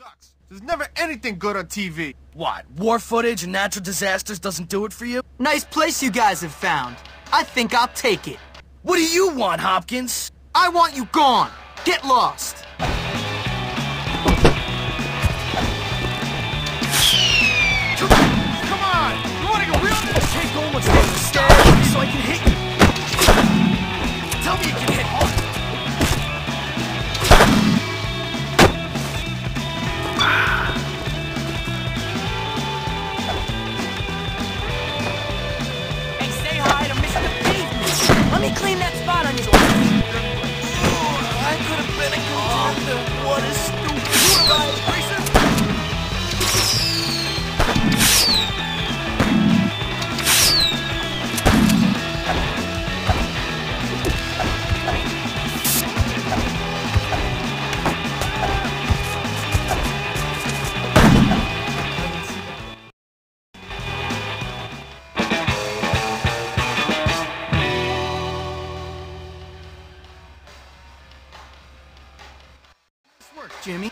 sucks. There's never anything good on TV. What, war footage and natural disasters doesn't do it for you? Nice place you guys have found. I think I'll take it. What do you want, Hopkins? I want you gone. Get lost. Come on! You wanna get real? I can't go much further. Stay so I can hit you. Tell me you can hit hard. Hey, say hi to Mr. Pavement. Let me clean that spot on your I could have been a contender. What a stupid ride. Jimmy.